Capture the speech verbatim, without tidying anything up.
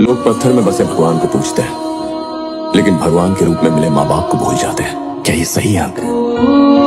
लोग पत्थर में बसे भगवान को पूजते हैं, लेकिन भगवान के रूप में मिले माँ बाप को भूल जाते हैं। क्या ये सही है अंकल?